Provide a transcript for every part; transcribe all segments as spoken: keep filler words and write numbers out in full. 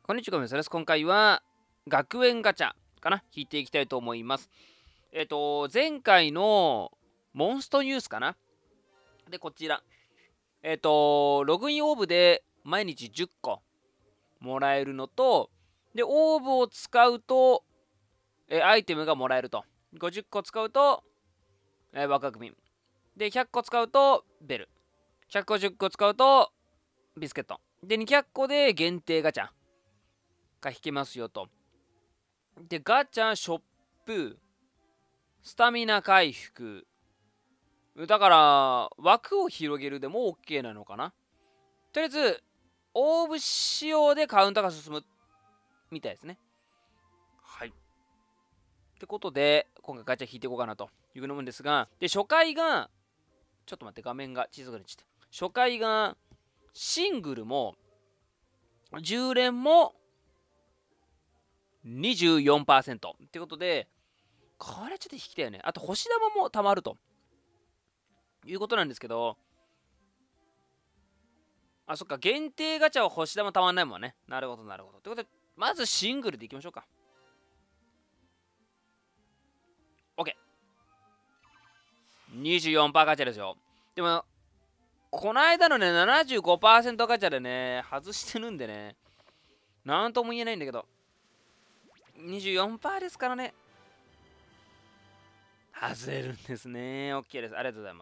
こんにちは、皆さんです。今回は学園ガチャかな引いていきたいと思います。えっ、と、前回のモンストニュースかなで、こちら。えっ、と、ログインオーブで毎日じゅっこもらえるのと、で、オーブを使うと、えアイテムがもらえると。ごじゅっこ使うと、え若国民。で、ひゃっこ使うと、ベル。ひゃくごじゅっこ使うと、ビスケット。で、にひゃっこで限定ガチャが引けますよと。で、ガチャ、ショップ、スタミナ回復。だから、枠を広げるでも OK なのかな。とりあえず、オーブ仕様でカウンターが進むみたいですね。はい。ってことで、今回ガチャ引いていこうかなというふうに思うんですが、で、初回が、ちょっと待って、画面が小さくなっちゃった。初回が、シングルも、じゅう連も、にじゅうよんパーセント。ってことで、これちょっと引きたいよね。あと、星玉もたまるということなんですけど、あ、そっか、限定ガチャは星玉たまんないもんね。なるほど、なるほど。ってことで、まずシングルでいきましょうか。OK。にじゅうよんパーセント ガチャですよ。でも、この間のね、ななじゅうごパーセント ガチャでね、外してるんでね、なんとも言えないんだけど、にじゅうよんパーセント ですからね。外れるんですね。OK です。ありがとうございます。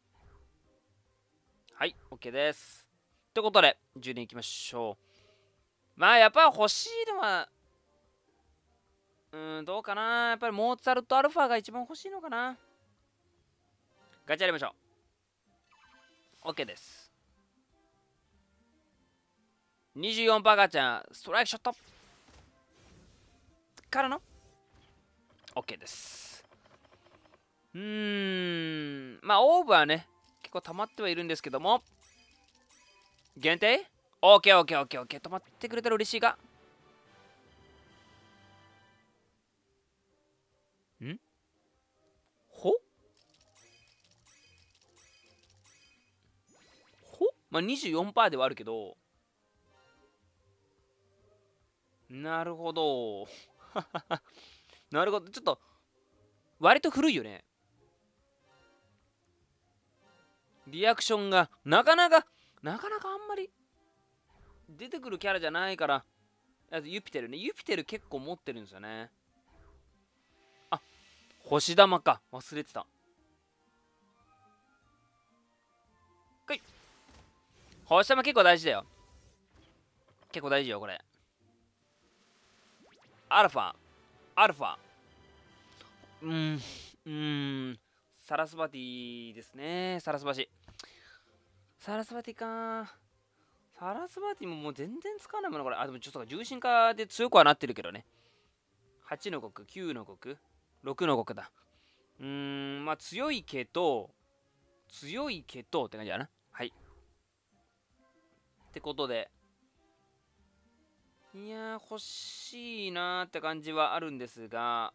はい、OK です。ということで、じゅう連いきましょう。まあ、やっぱ欲しいのは、うーん、どうかな。やっぱりモーツァルトアルファが一番欲しいのかな。ガチャやりましょう。OK です。にじゅうよんパーセント ガチャ、ストライクショットからの OK です。うーん、まあ、オーブはね、結構溜まってはいるんですけども、限定 ?OKOKOKOK。止まってくれたら嬉しいが。んほほまあ にじゅうよんパーセント ではあるけど、なるほど。なるほど。ちょっと、割と古いよね。リアクションが、なかなか、なかなかあんまり出てくるキャラじゃないから。あとユピテルね。ユピテル結構持ってるんですよね。あ、星玉か。忘れてた。はい。星玉結構大事だよ。結構大事よ、これ。アルファ。アルファ。うーん。うーん。サラスバティですね。サラスバシ。サラスバティか。サラスバティももう全然使わないものこれ。あ、でもちょっと重心化で強くはなってるけどね。はちの国、きゅうの国、ろくの国だ。うーん、まあ強いけど、強いけどって感じだな。はい。ってことで、いやー、欲しいなーって感じはあるんですが、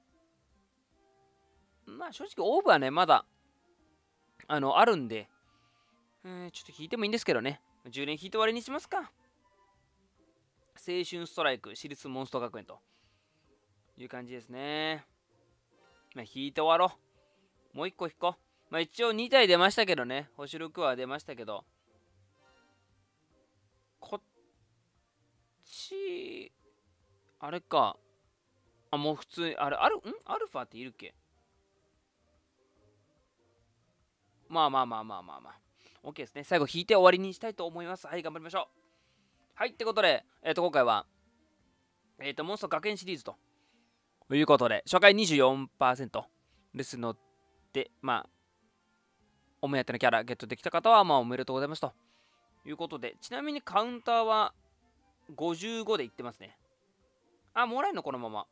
まあ正直オーブはね、まだ、あの、あるんで、えー、ちょっと引いてもいいんですけどね。じゅう連引いて終わりにしますか。青春ストライク、私立モンスト学園という感じですね。まあ、引いて終わろう。もういっこ引こう。まあ一応に体出ましたけどね。星ろくは出ましたけど。こっち、あれか。あ、もう普通、あれ、ある、んアルファっているっけ。まあまあまあまあまあまあ。OK ですね。最後引いて終わりにしたいと思います。はい、頑張りましょう。はい、ってことで、えっ、ー、と、今回は、えっ、ー、と、モンスト学園シリーズということで、初回 にじゅうよんパーセント ですので、まあ、お目当てのキャラゲットできた方は、まあ、おめでとうございますということで、ちなみにカウンターはごじゅうごでいってますね。あ、もらえるのこのまま。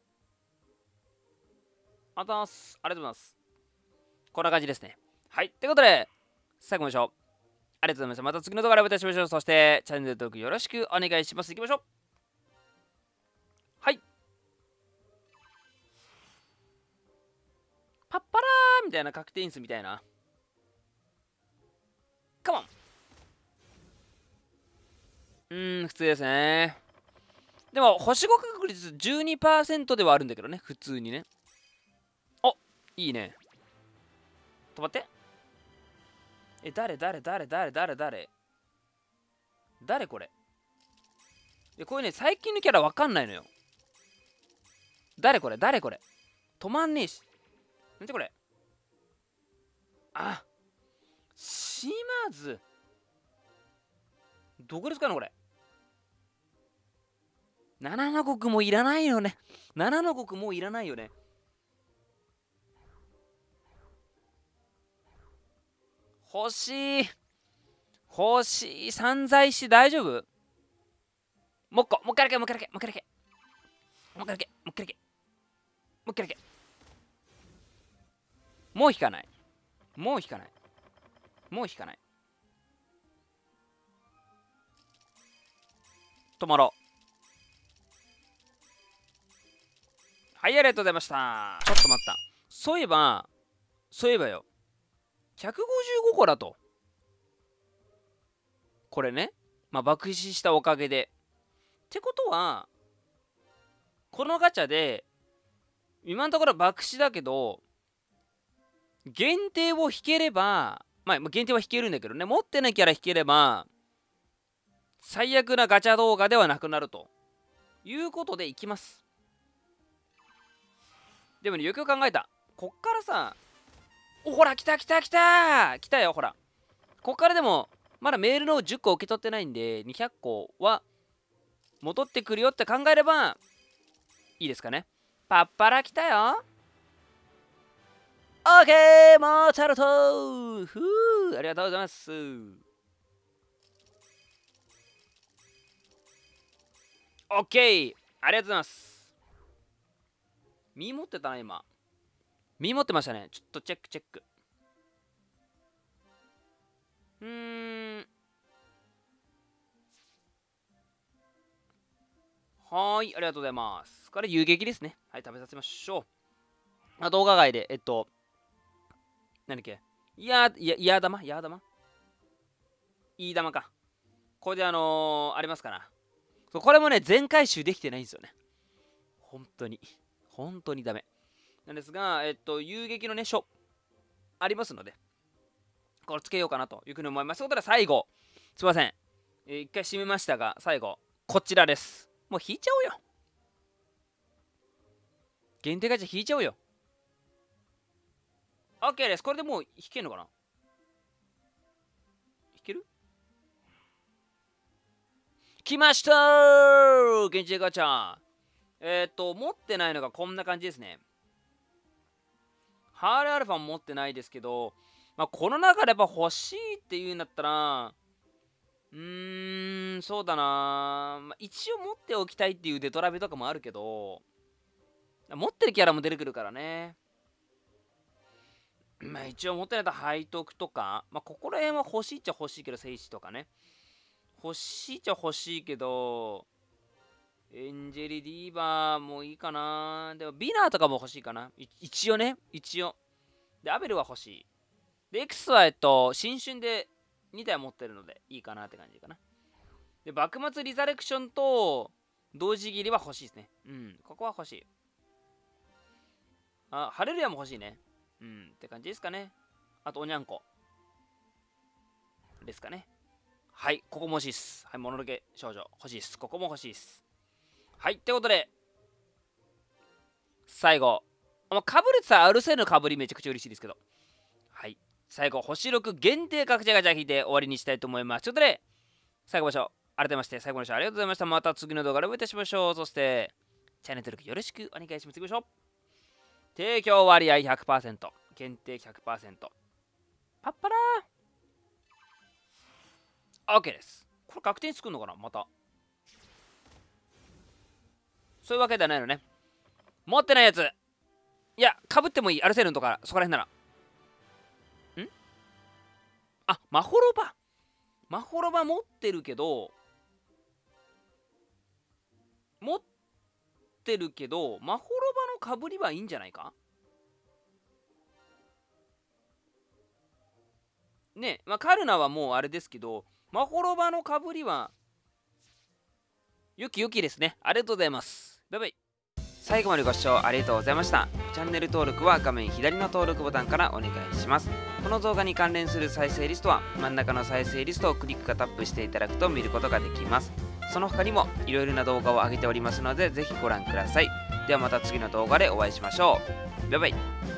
ありがとうございます。ありがとうございます。こんな感じですね。はい。ということで、最後までご視聴ありがとうございました。また次の動画でお会いいたしましょう。そして、チャンネル登録よろしくお願いします。いきましょう。はい。パッパラーみたいな確定因数みたいな。カモン。うーん、普通ですね。 でも星ご確率 じゅうにパーセント ではあるんだけどね、普通にね。お、いいね。止まって。え、誰誰誰誰誰誰誰これ。いや、これね、最近のキャラわかんないのよ。誰これ誰これ。止まんねえし。なんてこれ。あ、島津。どこですかねこれ。七の国もいらないよね。七の国もういらないよね。欲しい。欲しい。散財師大丈夫？もう一個。もう一回だけ。もう一回だけ。もう一回だけ。もう一回だけ。もう一回だけ。もう一回だけ。もう引かない。もう引かない。もう引かない。止まろう。はい、ありがとうございました。ちょっと待った。そういえば、そういえばよ。ひゃくごじゅうごこだと。これね。まあ、爆死したおかげで。ってことは、このガチャで、今のところ爆死だけど、限定を引ければ、まあ、限定は引けるんだけどね。持ってないキャラ引ければ、最悪なガチャ動画ではなくなると。いうことでいきます。でもね、よくよく考えた。こっからさ、お、ほら、来た来た来た来たよ、ほら。こっからでも、まだメールのじゅっこ受け取ってないんで、にひゃっこは戻ってくるよって考えれば、いいですかね。パッパラ来たよ。オーケー、モーツァルトふう、ありがとうございます。オッケー、ありがとうございます。身持ってたな、今。身持ってましたね。ちょっとチェックチェック。うーん。はーい、ありがとうございます。これ遊撃ですね。はい、食べさせましょう。あ、動画外で、えっと、何だっけ。いや、いや、いや玉いや玉いい玉か。これであのー、ありますかな。そう、これもね、全回収できてないんですよね。本当に。本当にダメ。なんですが、えっと、遊撃のね、書、ありますので、これつけようかなというふうに思います。ということで、最後、すいません。えー、一回締めましたが、最後、こちらです。もう引いちゃおうよ。限定ガチャ引いちゃおうよ。OK です。これでもう引けんのかな。引ける？来ましたー、限定ガチャ。えっ、ー、と、持ってないのがこんな感じですね。ハーレーアルファも持ってないですけど、まあ、この中でやっぱ欲しいっていうんだったら、うーん、そうだな、まあ、一応持っておきたいっていうデトラベとかもあるけど、持ってるキャラも出てくるからね。まあ一応持ってないと背徳とか、まあここら辺は欲しいっちゃ欲しいけど、聖地とかね。欲しいっちゃ欲しいけど、エンジェリディーバーもいいかな。でもビナーとかも欲しいかな。一応ね、一応。で、アベルは欲しい。で、X はえっと、新春でにだい持ってるのでいいかなって感じかな。で、幕末リザレクションと同時切りは欲しいですね。うん、ここは欲しい。あ、ハレルヤも欲しいね。うん、って感じですかね。あと、おにゃんこ。ですかね。はい、ここも欲しいっす。はい、もののけ少女欲しいっす。ここも欲しいっす。はい、ってことで、最後。かぶれてたアルセーヌのかぶりめちゃくちゃ嬉しいですけど。はい、最後、星ろく限定ガチャガチャ引いて終わりにしたいと思います。ということで、最後ましょう。改めまして、最後までありがとうございました。また次の動画でお会いいたしましょう。そして、チャンネル登録よろしくお願いします。いきましょう。提供割合 ひゃくパーセント。限定 ひゃくパーセント。パッパラー。OK です。これ確定に作るのかなまた。そういうわけではないのね。持ってないやつ。いや、かぶってもいい。アルセルンとか、そこら辺なら。んあ、マホロバ。マホロバ持ってるけど、持ってるけど、マホロバのかぶりはいいんじゃないかね。まあ、カルナはもうあれですけど、マホロバのかぶりは良き良きですね。ありがとうございます。バイバイ。最後までご視聴ありがとうございました。チャンネル登録は画面左の登録ボタンからお願いします。この動画に関連する再生リストは真ん中の再生リストをクリックかタップしていただくと見ることができます。その他にもいろいろな動画を上げておりますので、ぜひご覧ください。ではまた次の動画でお会いしましょう。バイバイ。